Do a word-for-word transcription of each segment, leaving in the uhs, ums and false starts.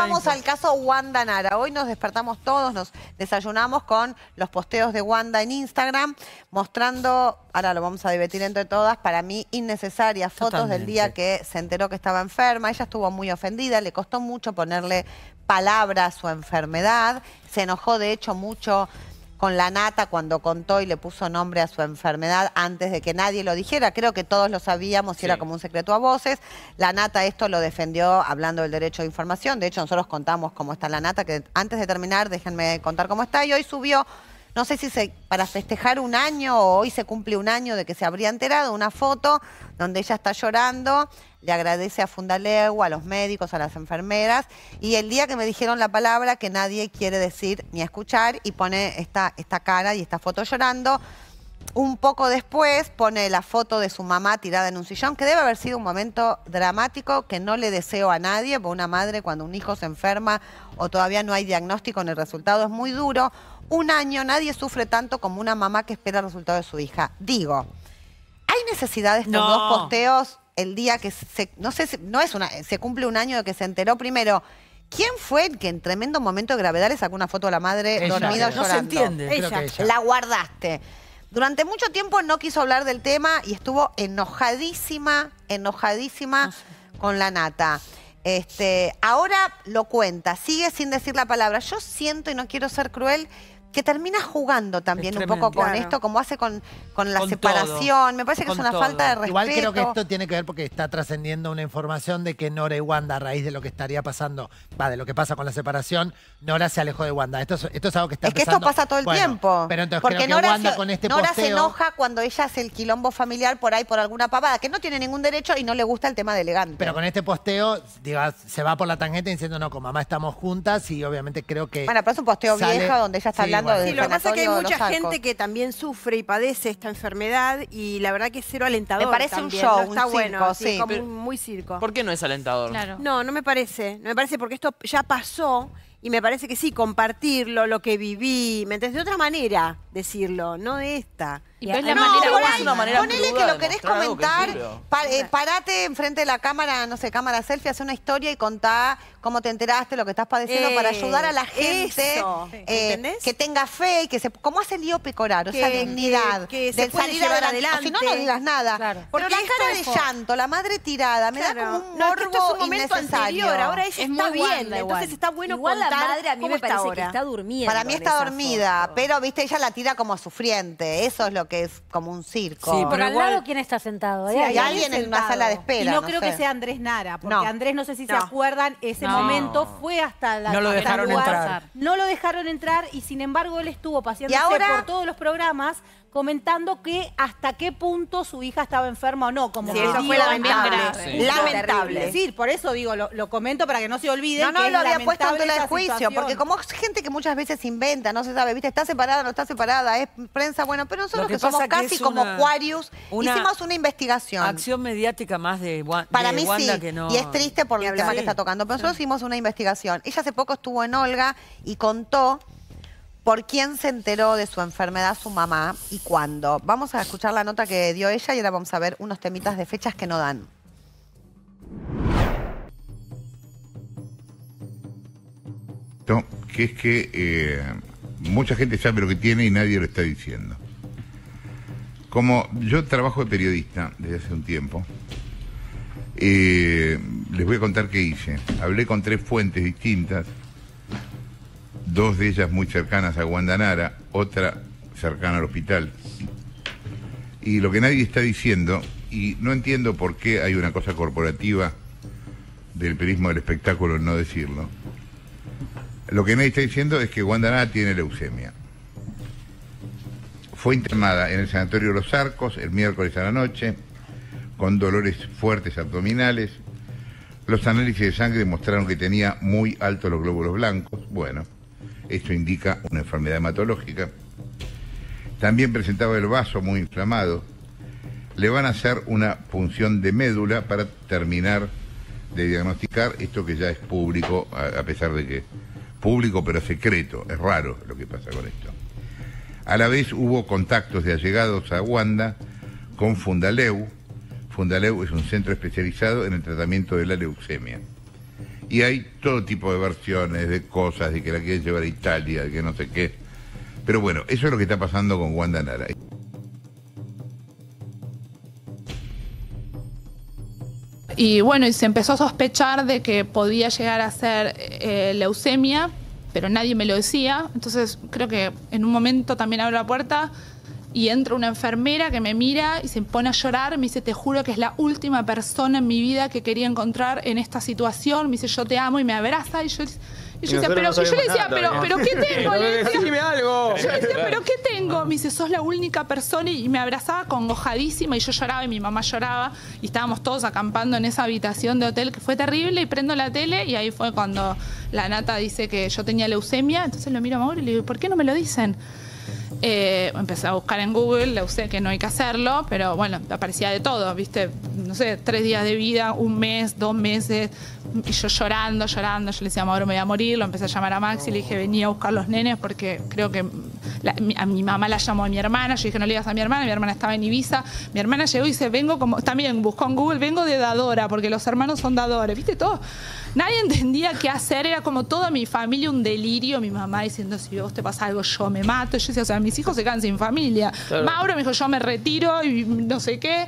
vamos al caso Wanda Nara. Hoy nos despertamos todos, nos desayunamos con los posteos de Wanda en Instagram, mostrando, ahora lo vamos a debatir entre todas, para mí innecesarias fotos Totalmente. del día que se enteró que estaba enferma. Ella estuvo muy ofendida, le costó mucho ponerle palabra a su enfermedad, se enojó de hecho mucho con la Nata cuando contó y le puso nombre a su enfermedad antes de que nadie lo dijera. Creo que todos lo sabíamos y sí. era como un secreto a voces. La Nata esto lo defendió hablando del derecho de información. De hecho, nosotros contamos cómo está la Nata, que antes de terminar, déjenme contar cómo está. Y hoy subió, no sé si se, para festejar un año o hoy se cumple un año de que se habría enterado, una foto donde ella está llorando. Le agradece a Fundaleu, a los médicos, a las enfermeras. Y el día que me dijeron la palabra que nadie quiere decir ni escuchar, y pone esta, esta cara y esta foto llorando. Un poco después pone la foto de su mamá tirada en un sillón, que debe haber sido un momento dramático que no le deseo a nadie, porque una madre cuando un hijo se enferma o todavía no hay diagnóstico ni el resultado es muy duro. Un año nadie sufre tanto como una mamá que espera el resultado de su hija. Digo, ¿hay necesidad de estos no. dos posteos el día que se, no sé, no es una, se cumple un año de que se enteró? Primero, ¿quién fue el que en tremendo momento de gravedad le sacó una foto a la madre ella, dormida no llorando? Se entiende. Ella. Creo que ella. La guardaste. Durante mucho tiempo no quiso hablar del tema y estuvo enojadísima, enojadísima no sé. con la Nata. Este, ahora lo cuenta, sigue sin decir la palabra. Yo siento, y no quiero ser cruel, que termina jugando también un poco con claro. esto, como hace con, con la con separación. Todo. Me parece que con es una todo. falta de respeto. Igual creo que esto tiene que ver porque está trascendiendo una información de que Nora y Wanda, a raíz de lo que estaría pasando, va, de lo que pasa con la separación, Nora se alejó de Wanda. Esto es, esto es algo que está Es empezando. que esto pasa todo el bueno, tiempo. Pero entonces porque creo que Nora Wanda se, con este Nora posteo... se enoja cuando ella hace el quilombo familiar por ahí por alguna pavada, que no tiene ningún derecho y no le gusta el tema de elegante. Pero con este posteo, diga, se va por la tangente diciendo, no, con mamá estamos juntas y obviamente creo que... Bueno, pero es un posteo sale... viejo donde ella está sí, hablando bueno. de sí, lo que pasa es que hay mucha gente que también sufre y padece esta enfermedad y la verdad que es cero alentador. Me parece también, un show, no está un bueno, circo, sí, sí. como Pero, muy circo. ¿Por qué no es alentador? Claro. No, no me parece. No me parece porque esto ya pasó y me parece que sí, compartirlo, lo que viví, ¿me entendés? De otra manera decirlo, no de esta. Y es la no, manera, bueno, es una manera ponele que lo querés comentar, que pa, eh, parate enfrente de la cámara, no sé, cámara selfie, hace una historia y contá cómo te enteraste, lo que estás padeciendo, eh, para ayudar a la gente eh, que tenga fe y que se... ¿Cómo hace Lío Pecoraro? Esa dignidad que, que de salir adelante. adelante. O si no, no digas nada. Claro. Pero la cara de llanto, la madre tirada, me claro. da como un morbo no, es, es un momento innecesario. Anterior, ahora ella es está muy bien, Wanda, entonces está bueno igual contar la madre a mí me parece ahora. que está durmiendo. Para mí está dormida, foto. pero viste, ella la tira como sufriente. Eso es lo que es como un circo. Sí, pero al igual... lado, ¿quién está sentado? Sí, hay alguien en una sala de espera. Y no, no creo sé. que sea Andrés Nara, porque no. Andrés, no sé si no. se acuerdan, ese no. momento fue hasta la... No lo dejaron lugar, entrar. No lo dejaron entrar y sin embargo él estuvo paseándose ahora... por todos los programas comentando que hasta qué punto su hija estaba enferma o no. Como sí, que eso dio, fue lamentable. Sí. Lamentable. Sí, por eso digo, lo, lo comento para que no se olviden. No, no, que lo es había puesto en tela de esa juicio, situación. porque como es gente que muchas veces inventa, no se sabe, ¿viste? Está separada, no está separada, es prensa, bueno, pero nosotros que, que somos casi que como una, Aquarius, una hicimos una investigación. Acción mediática más de, de Para mí Wanda sí, que no... y es triste por el tema sí. que está tocando, pero nosotros sí. hicimos una investigación. Ella hace poco estuvo en Olga y contó por quién se enteró de su enfermedad su mamá y cuándo. Vamos a escuchar la nota que dio ella y ahora vamos a ver unos temitas de fechas que no dan. Que es que eh, mucha gente sabe lo que tiene y nadie lo está diciendo. Como yo trabajo de periodista desde hace un tiempo, eh, les voy a contar qué hice. Hablé con tres fuentes distintas, dos de ellas muy cercanas a Wanda Nara, otra cercana al hospital. Y lo que nadie está diciendo, y no entiendo por qué hay una cosa corporativa del periodismo del espectáculo en no decirlo, lo que nadie está diciendo es que Wanda Nara tiene leucemia. Fue internada en el Sanatorio Los Arcos el miércoles a la noche, con dolores fuertes abdominales. Los análisis de sangre mostraron que tenía muy altos los glóbulos blancos. Bueno, esto indica una enfermedad hematológica. También presentaba el vaso muy inflamado. Le van a hacer una punción de médula para terminar de diagnosticar esto que ya es público, a pesar de que público pero secreto. Es raro lo que pasa con esto. A la vez hubo contactos de allegados a Wanda con Fundaleu. Fundaleu es un centro especializado en el tratamiento de la leucemia. Y hay todo tipo de versiones, de cosas, de que la quieren llevar a Italia, de que no sé qué. Pero bueno, eso es lo que está pasando con Wanda Nara. Y bueno, y se empezó a sospechar de que podía llegar a ser eh, leucemia, pero nadie me lo decía. Entonces creo que en un momento también abro la puerta y entra una enfermera que me mira y se pone a llorar. Me dice, te juro que es la última persona en mi vida que quería encontrar en esta situación. Me dice, yo te amo, y me abraza. Y yo, y yo, decía, pero, no y yo le decía, nada, pero, pero ¿qué tengo? Le decía, Decime algo. yo le decía, ¿pero qué tengo? Me dice, sos la única persona, y me abrazaba congojadísima, y yo lloraba y mi mamá lloraba, y estábamos todos acampando en esa habitación de hotel que fue terrible, y prendo la tele, y ahí fue cuando la Nata dice que yo tenía leucemia. Entonces lo miro a Mauro y le digo, ¿por qué no me lo dicen? Eh, empecé a buscar en Google, le usé que no hay que hacerlo, pero bueno, aparecía de todo, ¿viste? No sé, tres días de vida, un mes, dos meses, y yo llorando, llorando. Yo le decía, Mauro, me voy a morir. Lo empecé a llamar a Maxi, le dije, vení a buscar los nenes, porque creo que la, mi, a mi mamá la llamó a mi hermana. Yo dije, no le digas a mi hermana, mi hermana estaba en Ibiza. Mi hermana llegó y dice, vengo como, también buscó en Google, vengo de dadora, porque los hermanos son dadores, ¿viste? Todo. Nadie entendía qué hacer, era como toda mi familia un delirio. Mi mamá diciendo, si a vos te pasa algo, yo me mato. Yo decía, o sea, mis hijos se quedan sin familia. Claro. Mauro me dijo, yo me retiro y no sé qué.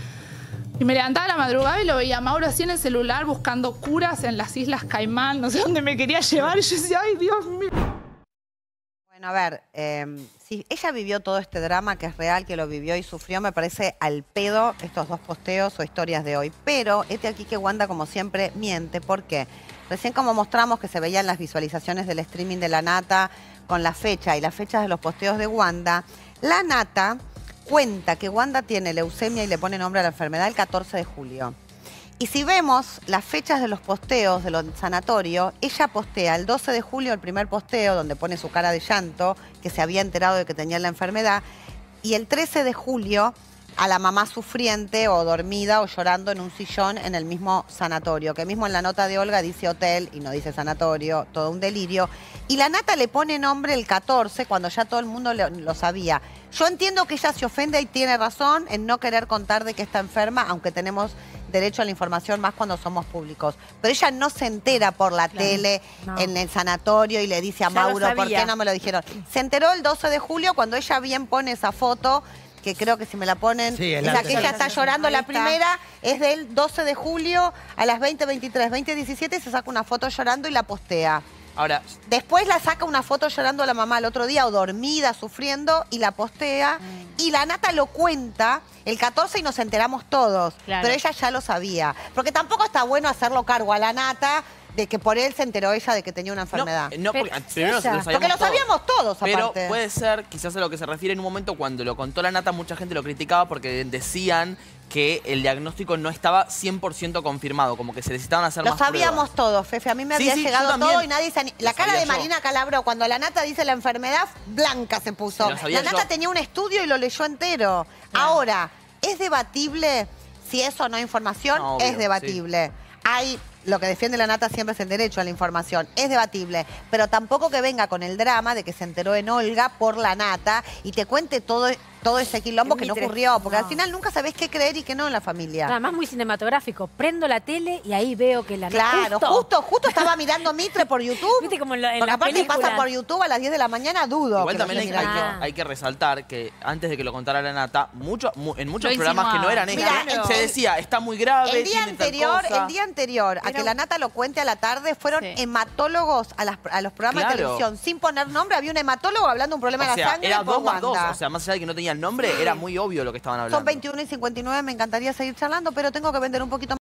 Y me levantaba a la madrugada y lo veía a Mauro así en el celular buscando curas en las Islas Caimán, no sé dónde me quería llevar. Y yo decía, ay, Dios mío. Bueno, a ver, eh, si ella vivió todo este drama, que es real, que lo vivió y sufrió, me parece al pedo estos dos posteos o historias de hoy. Pero este aquí que Wanda, como siempre, miente. ¿Por qué? Recién como mostramos que se veían las visualizaciones del streaming de la Nata con la fecha y las fechas de los posteos de Wanda, la Nata cuenta que Wanda tiene leucemia y le pone nombre a la enfermedad el catorce de julio. Y si vemos las fechas de los posteos de los sanatorios, ella postea el doce de julio el primer posteo donde pone su cara de llanto, que se había enterado de que tenía la enfermedad, y el trece de julio a la mamá sufriente o dormida o llorando en un sillón en el mismo sanatorio, que mismo en la nota de Olga dice hotel y no dice sanatorio, todo un delirio. Y la Nata le pone nombre el catorce cuando ya todo el mundo lo, lo sabía. Yo entiendo que ella se ofende y tiene razón en no querer contar de que está enferma, aunque tenemos derecho a la información más cuando somos públicos. Pero ella no se entera por la claro, tele, no. en el sanatorio, y le dice a ya Mauro, ¿por qué no me lo dijeron? Se enteró el doce de julio cuando ella bien pone esa foto, que creo que si me la ponen, sí, es la que ella está llorando, la primera es del doce de julio a las veinte veintitrés, veinte diecisiete, se saca una foto llorando y la postea. Ahora, después la saca una foto llorando a la mamá el otro día, o dormida, sufriendo, y la postea. Mm. Y la Nata lo cuenta el catorce y nos enteramos todos. Claro. Pero ella ya lo sabía. Porque tampoco está bueno hacerlo cargo a la Nata de que por él se enteró ella de que tenía una enfermedad. No, no porque, primero lo sabíamos porque lo sabíamos todos, aparte. Pero puede ser, quizás a lo que se refiere en un momento cuando lo contó la Nata, mucha gente lo criticaba porque decían que el diagnóstico no estaba cien por ciento confirmado, como que se necesitaban hacer lo más pruebas. Lo sabíamos todos, Fefe. A mí me sí, había sí, llegado todo y nadie se... La lo cara de yo. Marina Calabro, cuando la Nata dice la enfermedad, blanca se puso. La Nata yo. tenía un estudio y lo leyó entero. Yeah. Ahora, ¿es debatible si eso no es información? No, obvio, es debatible. Sí. Hay... Lo que defiende la Nata siempre es el derecho a la información. Es debatible, pero tampoco que venga con el drama de que se enteró en Olga por la Nata y te cuente todo, todo ese quilombo que no ocurrió. Porque no. al final nunca sabés qué creer y qué no en la familia. Nada más muy cinematográfico. Prendo la tele y ahí veo que la Nata... Claro, justo, justo, justo estaba mirando Mitre por YouTube. Viste como en, lo, en porque la aparte película. pasa por YouTube a las diez de la mañana, dudo. Igual que también hay, hay, que, hay que resaltar que antes de que lo contara la Nata, mucho, mu, en muchos programas que no eran ellos, se decía, está muy grave, el día anterior, el día anterior a Pero, que la Nata lo cuente a la tarde, fueron sí. hematólogos a, las, a los programas claro. de televisión. Sin poner nombre, había un hematólogo hablando de un problema o de sea, la sangre. Era dos Wanda. más dos, o sea, más allá de que no tenía el nombre, sí. era muy obvio lo que estaban hablando. Son veintiuno y cincuenta y nueve, me encantaría seguir charlando, pero tengo que vender un poquito más.